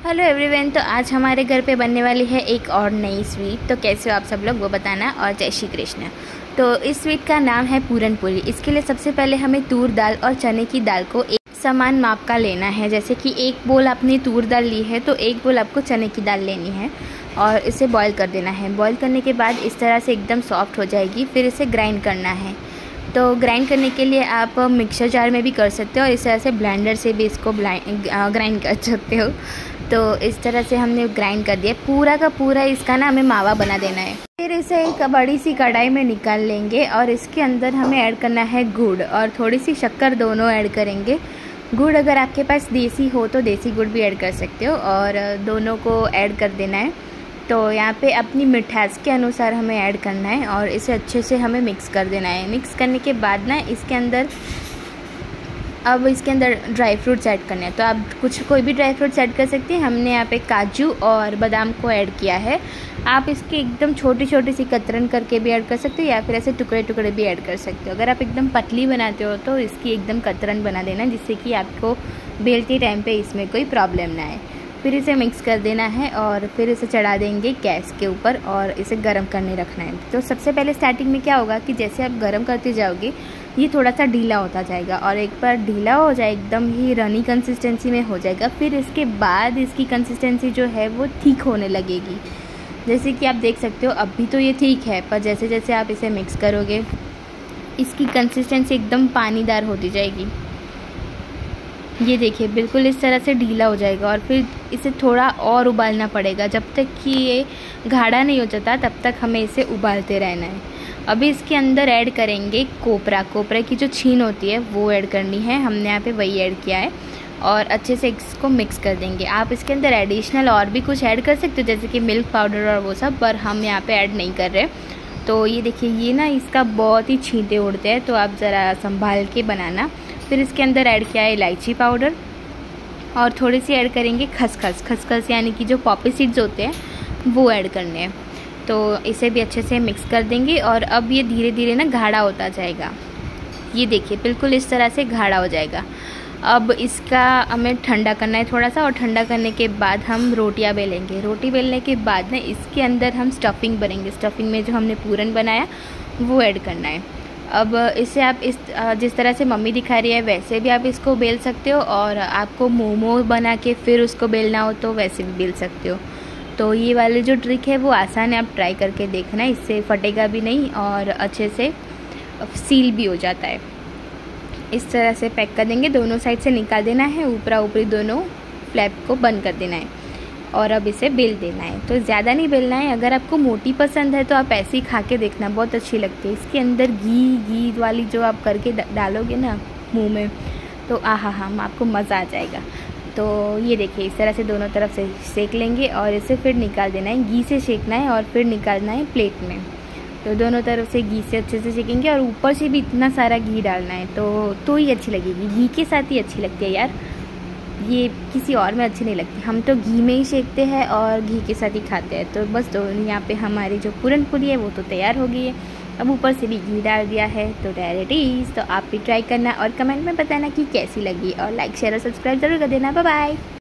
Hello everyone. तो आज हमारे घर पे बनने वाली है एक और नई स्वीट। तो कैसे हो आप सब लोग वो बताना, और जय श्री कृष्ण। तो इस स्वीट का नाम है पूरन पोली। इसके लिए सबसे पहले हमें तूर दाल और चने की दाल को एक समान माप का लेना है। जैसे कि एक बोल आपने तूर दाल ली है तो एक बोल आपको चने की दाल लेनी है और इसे बॉईल कर देना है। बॉईल करने के बाद इस तरह से एकदम सॉफ्ट हो जाएगी। फिर इसे ग्राइंड करना है। तो ग्राइंड करने के लिए आप मिक्सर जार में भी कर सकते हो और इस तरह से ब्लेंडर से भी इसको ग्राइंड कर सकते हो। तो इस तरह से हमने ग्राइंड कर दिया पूरा का पूरा। इसका ना हमें मावा बना देना है। फिर इसे एक बड़ी सी कढ़ाई में निकाल लेंगे और इसके अंदर हमें ऐड करना है गुड़ और थोड़ी सी शक्कर, दोनों ऐड करेंगे। गुड़ अगर आपके पास देसी हो तो देसी गुड़ भी ऐड कर सकते हो और दोनों को ऐड कर देना है। तो यहाँ पे अपनी मिठास के अनुसार हमें ऐड करना है और इसे अच्छे से हमें मिक्स कर देना है। मिक्स करने के बाद ना इसके अंदर ड्राई फ्रूट्स ऐड करने हैं। तो आप कोई भी ड्राई फ्रूट्स ऐड कर सकते हैं। हमने यहाँ पे काजू और बादाम को ऐड किया है। आप इसके एकदम छोटी छोटी सी कतरन करके भी ऐड कर सकते हो या फिर ऐसे टुकड़े टुकड़े भी ऐड कर सकते हो। अगर आप एकदम पतली बनाते हो तो इसकी एकदम कतरन बना देना, जिससे कि आपको बेलते टाइम पे इसमें कोई प्रॉब्लम ना आए। फिर इसे मिक्स कर देना है और फिर इसे चढ़ा देंगे गैस के ऊपर और इसे गर्म करने रखना है। तो सबसे पहले स्टार्टिंग में क्या होगा कि जैसे आप गर्म करते जाओगे ये थोड़ा सा ढीला होता जाएगा और एक बार ढीला हो जाए एकदम ही रनी कंसिस्टेंसी में हो जाएगा। फिर इसके बाद इसकी कंसिस्टेंसी जो है वो ठीक होने लगेगी। जैसे कि आप देख सकते हो अभी तो ये ठीक है, पर जैसे जैसे आप इसे मिक्स करोगे इसकी कंसिस्टेंसी एकदम पानीदार होती जाएगी। ये देखिए बिल्कुल इस तरह से ढीला हो जाएगा और फिर इसे थोड़ा और उबालना पड़ेगा। जब तक कि ये गाढ़ा नहीं हो जाता तब तक हमें इसे उबालते रहना है। अभी इसके अंदर ऐड करेंगे कोपरा की जो छीन होती है वो ऐड करनी है। हमने यहाँ पे वही ऐड किया है और अच्छे से इसको मिक्स कर देंगे। आप इसके अंदर एडिशनल और भी कुछ ऐड कर सकते हो जैसे कि मिल्क पाउडर और वो सब, पर हम यहाँ पे ऐड नहीं कर रहे। तो ये देखिए ये ना इसका बहुत ही छींटे उड़ते हैं, तो आप ज़रा संभाल के बनाना। फिर इसके अंदर ऐड किया है इलायची पाउडर और थोड़ी सी ऐड करेंगे खसखस यानी कि जो पॉपी सीड्स होते हैं वो ऐड करने हैं। तो इसे भी अच्छे से मिक्स कर देंगे और अब ये धीरे धीरे ना गाढ़ा होता जाएगा। ये देखिए बिल्कुल इस तरह से गाढ़ा हो जाएगा। अब इसका हमें ठंडा करना है थोड़ा सा और ठंडा करने के बाद हम रोटियां बेलेंगे। रोटी बेलने के बाद ना इसके अंदर हम स्टफिंग भरेंगे। स्टफिंग में जो हमने पूरन बनाया वो ऐड करना है। अब इसे आप जिस तरह से मम्मी दिखा रही है वैसे भी आप इसको बेल सकते हो और आपको मोमो बना के फिर उसको बेलना हो तो वैसे भी बेल सकते हो। तो ये वाली जो ट्रिक है वो आसान है, आप ट्राई करके देखना। इससे फटेगा भी नहीं और अच्छे से सील भी हो जाता है। इस तरह से पैक कर देंगे, दोनों साइड से निकाल देना है, ऊपरा ऊपरी दोनों फ्लैप को बंद कर देना है और अब इसे बेल देना है। तो ज़्यादा नहीं बेलना है। अगर आपको मोटी पसंद है तो आप ऐसे ही खा के देखना, बहुत अच्छी लगती है। इसके अंदर घी वाली जो आप करके डालोगे ना मुंह में तो आहा आपको मज़ा आ जाएगा। तो ये देखिए इस तरह से दोनों तरफ से सेक लेंगे और इसे फिर निकाल देना है। घी से सेकना है और फिर निकालना है प्लेट में। तो दोनों तरफ से घी से अच्छे से सेकेंगे और ऊपर से भी इतना सारा घी डालना है तो ही अच्छी लगेगी। घी के साथ ही अच्छी लगती है यार, ये किसी और में अच्छी नहीं लगती। हम तो घी में ही सेकते हैं और घी के साथ ही खाते हैं। तो बस यहाँ पे हमारी जो पूरन पूरी है वो तो तैयार हो गई है। अब ऊपर से भी घी डाल दिया है तो तैयार इट। तो आप भी ट्राई करना और कमेंट में बताना कि कैसी लगी और लाइक शेयर और सब्सक्राइब जरूर कर देना। Bye bye.